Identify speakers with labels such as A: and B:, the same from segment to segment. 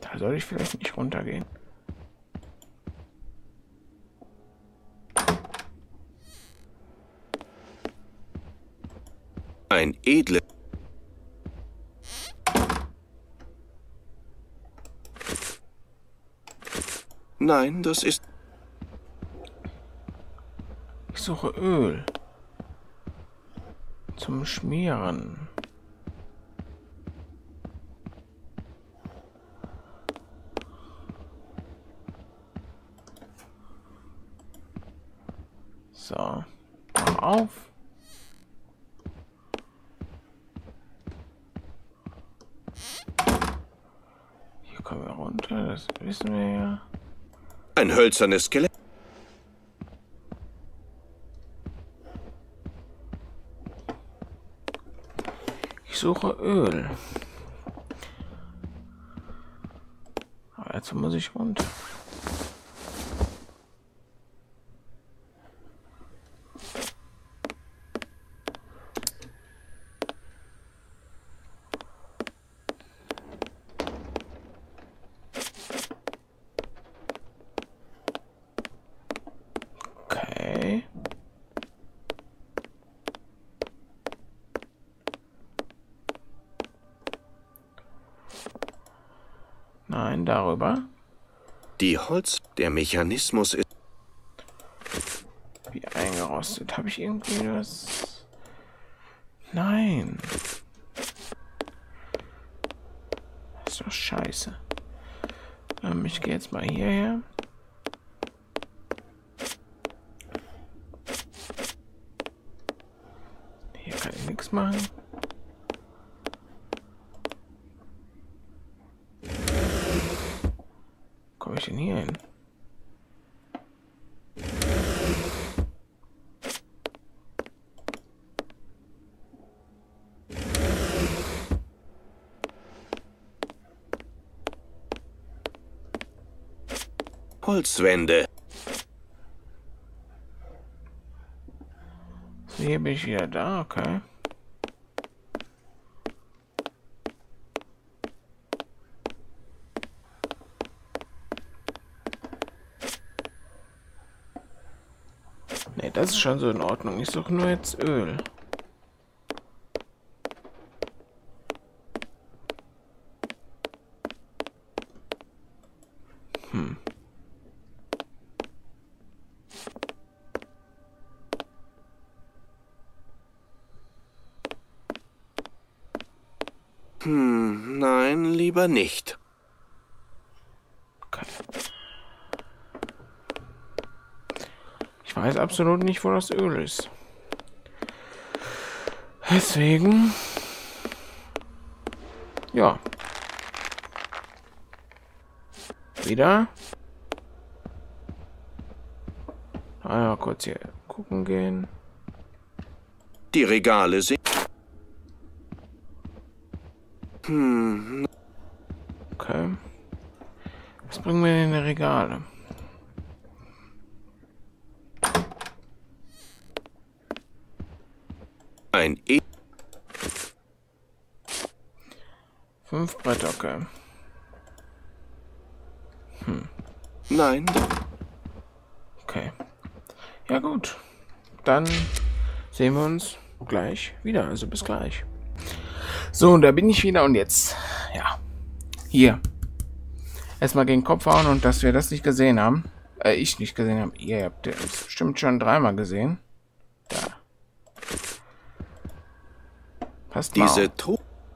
A: Da soll ich vielleicht nicht runtergehen.
B: Ein edle. Nein, das ist...
A: Ich suche Öl. Zum Schmieren. So. Mach auf. Hier kommen wir runter, das wissen wir ja.
B: Ein hölzernes Skelett.
A: Ich suche Öl. Aber dazu muss ich runter. Okay. Nein, darüber.
B: Die Holz... Der Mechanismus ist...
A: Wie eingerostet. Habe ich irgendwie was? Nein. Das ist doch scheiße. Ich gehe jetzt mal hierher. Hier kann ich nichts machen. Komme ich denn hier hin?
B: Holzwände.
A: So, hier bin ich wieder da, okay. Ne, das ist schon so in Ordnung. Ich suche nur jetzt Öl.
B: Nein, lieber nicht.
A: Okay. Ich weiß absolut nicht, wo das Öl ist. Deswegen... Ja. Wieder. Ja, kurz hier gucken gehen.
B: Die Regale sind...
A: Okay. Was bringen wir denn in die Regale?
B: Ein
A: 5 Bretter, okay.
B: Nein.
A: Okay. Ja gut. Dann sehen wir uns gleich wieder. Also bis gleich. So, und da bin ich wieder und jetzt, ja, hier. Erstmal gegen den Kopf hauen und dass wir das nicht gesehen haben. Ich nicht gesehen habe. Ihr habt das bestimmt schon 3-mal gesehen. Da. Passt mal
B: Diese
A: auf.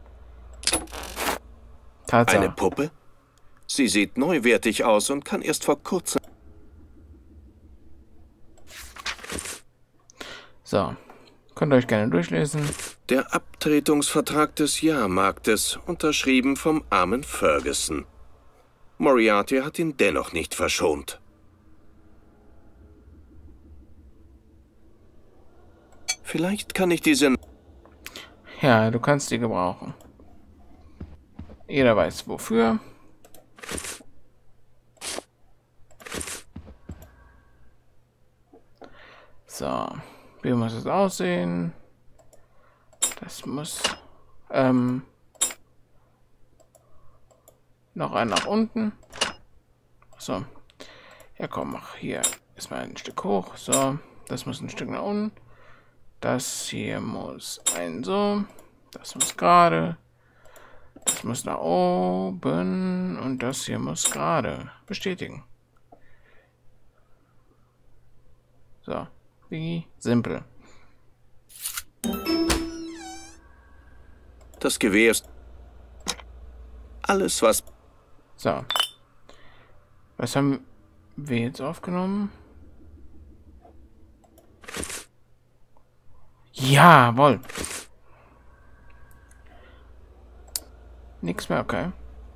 A: Tatsache.
B: Eine Puppe? Sie sieht neuwertig aus und kann erst vor kurzem...
A: So. Könnt ihr euch gerne durchlesen.
B: Der Abtretungsvertrag des Jahrmarktes, unterschrieben vom armen Ferguson. Moriarty hat ihn dennoch nicht verschont. Vielleicht kann ich diese...
A: Ja, du kannst die gebrauchen. Jeder weiß wofür. So. Wie muss es aussehen? Das muss... Noch einen nach unten. So. Ja, komm, mach hier erstmal ein Stück hoch. So. Das muss ein Stück nach unten. Das hier muss ein so. Das muss gerade. Das muss nach oben. Und das hier muss gerade. Bestätigen. So. Wie simpel.
B: Das Gewehr ist alles, was...
A: So. Was haben wir jetzt aufgenommen? Jawohl. Nichts mehr, okay.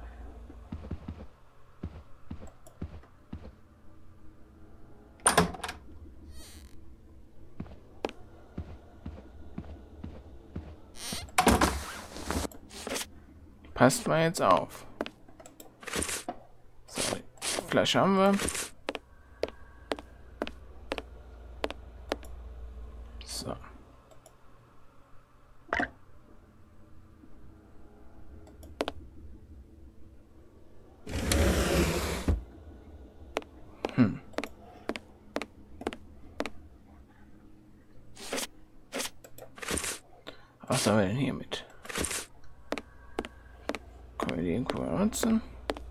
A: Passt mal jetzt auf. So, Flasche haben wir. So. Was haben wir denn hier mit? Können wir die irgendwo benutzen?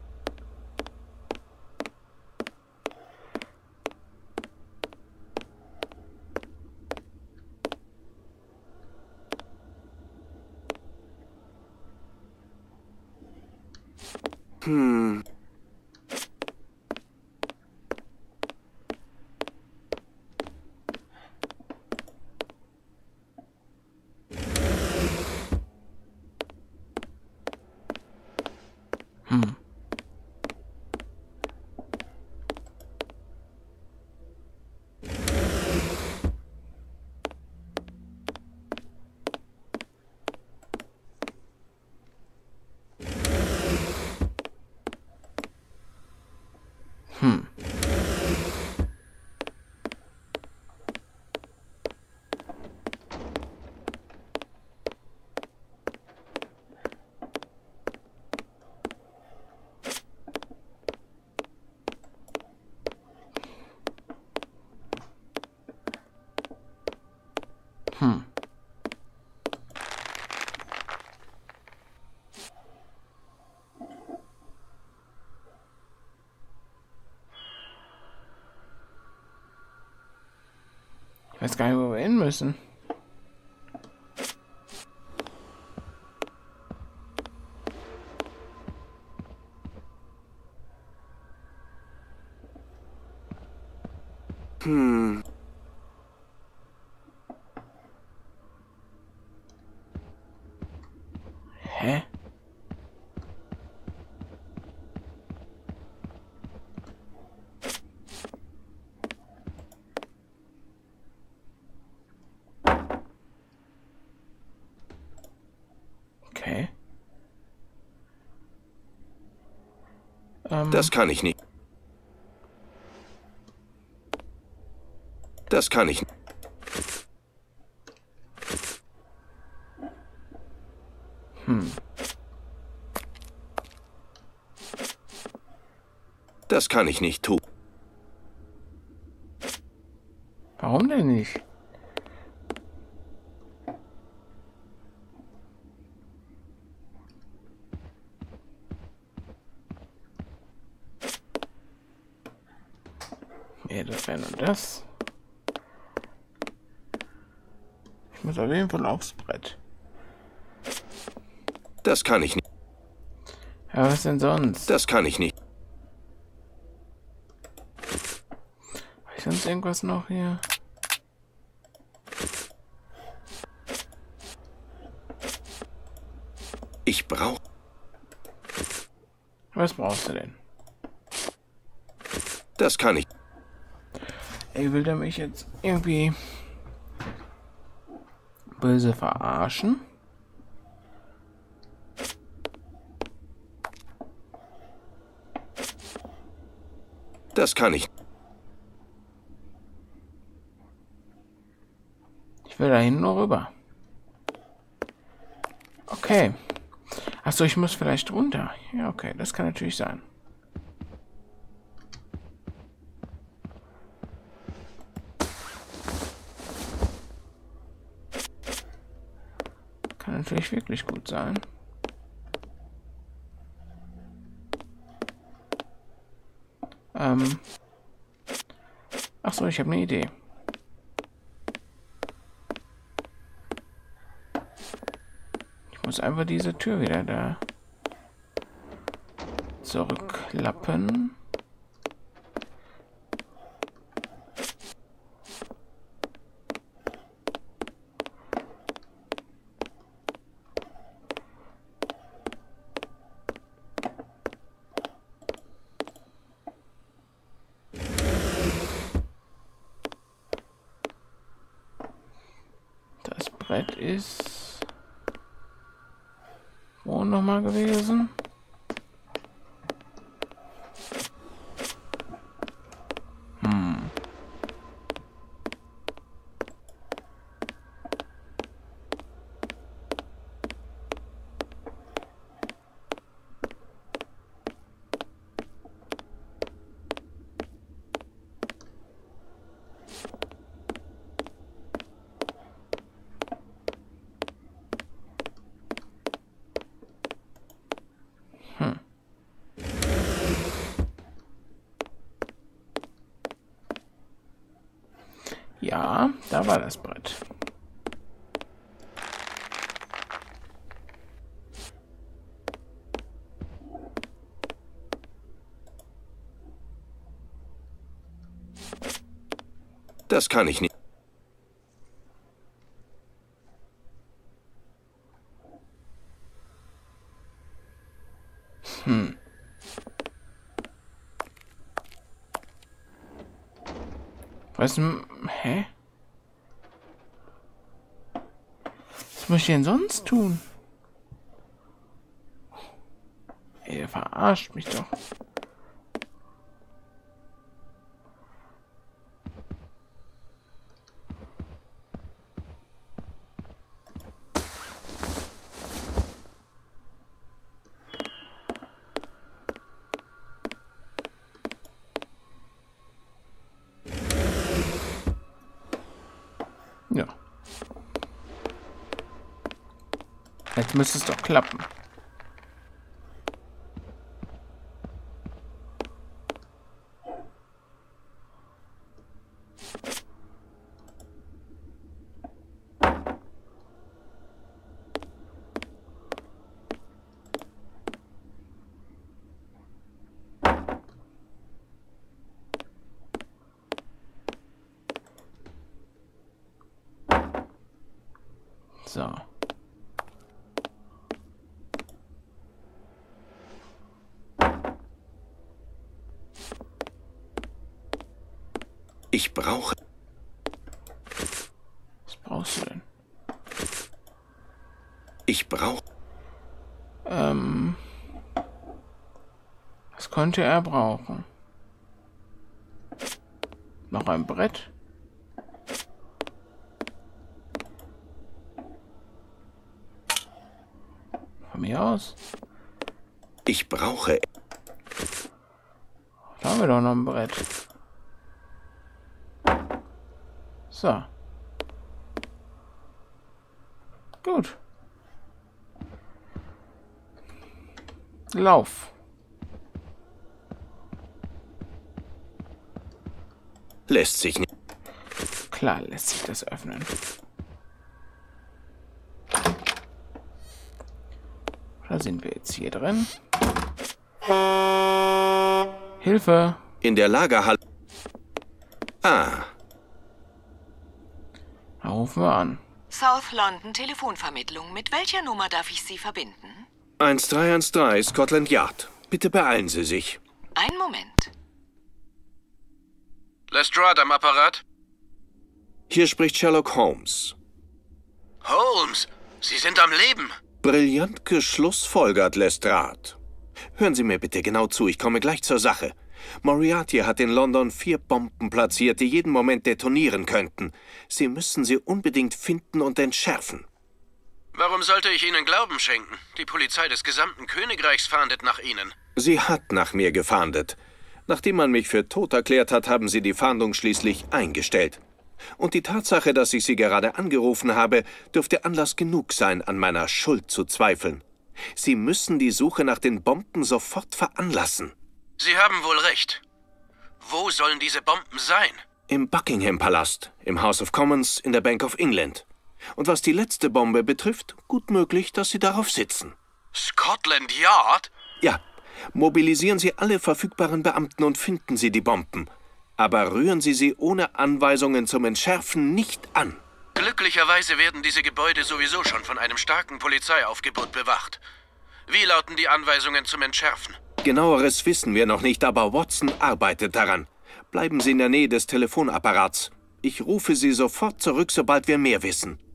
A: Ich weiß gar nicht, wo wir hin müssen. Hä? Okay.
B: Das kann ich nicht. Das kann ich nicht. Das kann ich nicht tun.
A: Warum denn nicht? Ja, das wäre nur das. Ich muss auf jeden Fall aufs Brett.
B: Das kann ich nicht.
A: Ja, was denn sonst?
B: Das kann ich nicht.
A: Habe ich sonst irgendwas noch hier?
B: Ich brauche...
A: Was brauchst du denn?
B: Das kann ich.
A: Ey, will der mich jetzt irgendwie böse verarschen?
B: Das kann ich.
A: Ich will da hinten nur rüber. Okay. Achso, ich muss vielleicht runter. Ja, okay, das kann natürlich sein. Kann natürlich wirklich gut sein. Achso, ich habe eine Idee. Ich muss einfach diese Tür wieder da zurückklappen. Das Brett ist wo nochmal gewesen? Ja, da war das Brett.
B: Das kann ich nicht.
A: Was? Hä? Was muss ich denn sonst tun? Ey, der verarscht mich doch. Ja. Jetzt müsste es doch klappen. So.
B: Ich brauche...
A: Was brauchst du denn?
B: Ich brauche...
A: Was könnte er brauchen? Noch ein Brett? Von mir aus.
B: Ich brauche...
A: Da haben wir doch noch ein Brett. So. Gut. Lauf.
B: Lässt sich nicht...
A: Klar lässt sich das öffnen. Da sind wir jetzt hier drin. Hilfe!
B: In der Lagerhalle... Ah,
A: Da rufen wir an.
C: South London Telefonvermittlung. Mit welcher Nummer darf ich Sie verbinden?
B: 1313 Scotland Yard. Bitte beeilen Sie sich.
C: Einen Moment.
D: Lestrade am Apparat?
B: Hier spricht Sherlock Holmes.
D: Holmes, Sie sind am Leben.
B: Brillant geschlussfolgert, Lestrade. Hören Sie mir bitte genau zu, ich komme gleich zur Sache. Moriarty hat in London 4 Bomben platziert, die jeden Moment detonieren könnten. Sie müssen sie unbedingt finden und entschärfen.
D: Warum sollte ich Ihnen Glauben schenken? Die Polizei des gesamten Königreichs fahndet nach Ihnen.
B: Sie hat nach mir gefahndet. Nachdem man mich für tot erklärt hat, haben sie die Fahndung schließlich eingestellt. Und die Tatsache, dass ich Sie gerade angerufen habe, dürfte Anlass genug sein, an meiner Schuld zu zweifeln. Sie müssen die Suche nach den Bomben sofort veranlassen.
D: Sie haben wohl recht. Wo sollen diese Bomben sein?
B: Im Buckingham-Palast, im House of Commons, in der Bank of England. Und was die letzte Bombe betrifft, gut möglich, dass Sie darauf sitzen.
D: Scotland Yard?
B: Ja, mobilisieren Sie alle verfügbaren Beamten und finden Sie die Bomben. Aber rühren Sie sie ohne Anweisungen zum Entschärfen nicht an.
D: Glücklicherweise werden diese Gebäude sowieso schon von einem starken Polizeiaufgebot bewacht. Wie lauten die Anweisungen zum Entschärfen?
B: Genaueres wissen wir noch nicht, aber Watson arbeitet daran. Bleiben Sie in der Nähe des Telefonapparats. Ich rufe Sie sofort zurück, sobald wir mehr wissen.